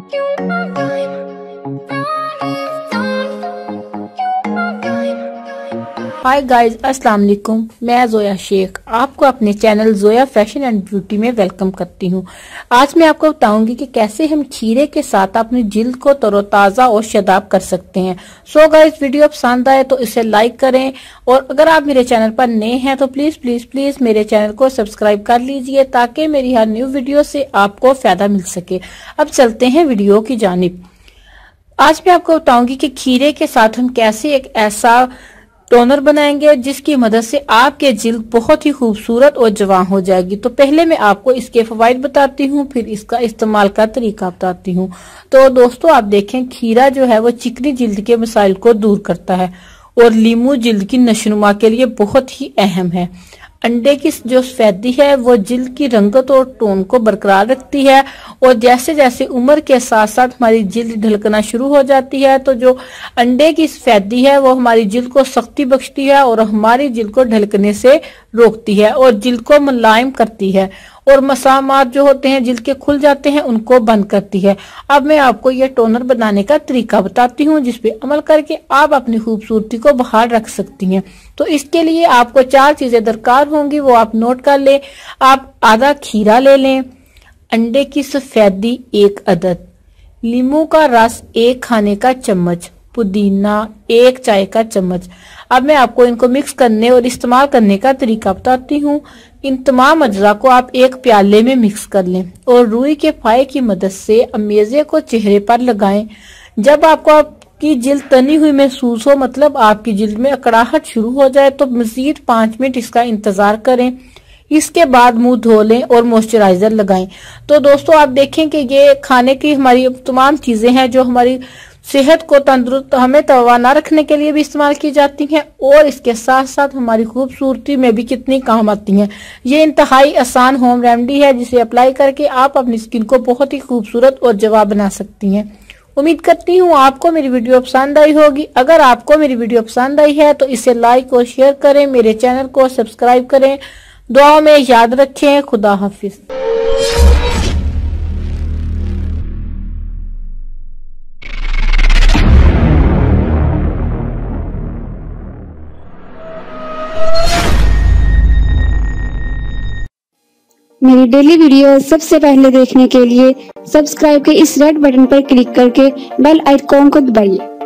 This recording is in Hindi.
हाय गाइज, अस्सलाम वालेकुम। मैं जोया शेख आपको अपने channel Zoya fashion and beauty में वेलकम करती हूँ। आज मैं आपको बताऊंगी कि कैसे हम खीरे के साथ अपनी जिल्द को तरोताजा और शदाब कर सकते हैं। सो गाइज, वीडियो पसंद आए तो इसे लाइक करें और अगर आप मेरे चैनल पर नए हैं तो प्लीज प्लीज प्लीज मेरे चैनल को सब्सक्राइब कर लीजिए ताकि मेरी हर न्यू वीडियो से आपको फायदा मिल सके। अब चलते हैं वीडियो की जानिब। आज मैं आपको बताऊंगी कि खीरे के साथ हम कैसे एक ऐसा टोनर बनाएंगे जिसकी मदद से आपके जिल्द बहुत ही खूबसूरत और जवां हो जाएगी। तो पहले मैं आपको इसके फवाइद बताती हूँ, फिर इसका इस्तेमाल का तरीका बताती हूँ। तो दोस्तों, आप देखें, खीरा जो है वो चिकनी जिल्द के मसाइल को दूर करता है और लीमू जिल्द की नशनुमा के लिए बहुत ही अहम है। अंडे की जो सफेदी है वो जिल्द की रंगत और टोन को बरकरार रखती है और जैसे जैसे उम्र के साथ साथ हमारी जिल्द ढलकना शुरू हो जाती है तो जो अंडे की सफेदी है वो हमारी जिल्द को सख्ती बख्शती है और हमारी जिल्द को ढलकने से रोकती है और जिल्द को मुलायम करती है और मसामात जो होते हैं जिल्द के खुल जाते हैं उनको बंद करती है। अब मैं आपको ये टोनर बनाने का तरीका बताती हूँ जिसपे अमल करके आप अपनी खूबसूरती को बहाल रख सकती हैं। तो इसके लिए आपको 4 चीजें दरकार होंगी, वो आप नोट कर लें। आप आधा खीरा ले लें, अंडे की सफेदी 1 अदद, लीमू का रस 1 खाने का चम्मच, पुदीना 1 चाय का चम्मच। अब मैं आपको इनको मिक्स करने और इस्तेमाल करने का तरीका बताती हूँ। इन तमाम अज्जा को आप एक प्याले में मिक्स कर लें और रुई के फाये की मदद से अमेज़े को चेहरे पर लगाएं। जब आपको आपकी जिल्द तनी हुई महसूस हो, मतलब आपकी जिल्द में अकड़ाहट शुरू हो जाए, तो मजीद 5 मिनट इसका इंतजार करें। इसके बाद मुंह धो लें और मॉइस्चराइजर लगाएं। तो दोस्तों, आप देखें कि ये खाने की हमारी तमाम चीजें हैं जो हमारी सेहत को तंदुरुस्त, हमें तवाना रखने के लिए भी इस्तेमाल की जाती हैं और इसके साथ साथ हमारी खूबसूरती में भी कितनी काम आती हैं। ये इंतहाई आसान होम रेमेडी है जिसे अप्लाई करके आप अपनी स्किन को बहुत ही खूबसूरत और जवाब बना सकती हैं। उम्मीद करती हूँ आपको मेरी वीडियो पसंद आई होगी। अगर आपको मेरी वीडियो पसंद आई है तो इसे लाइक और शेयर करें, मेरे चैनल को सब्सक्राइब करें। दुआ में याद रखें। खुदा हाफिज। मेरी डेली वीडियो सबसे पहले देखने के लिए सब्सक्राइब के इस रेड बटन पर क्लिक करके बेल आइकॉन को दबाइए।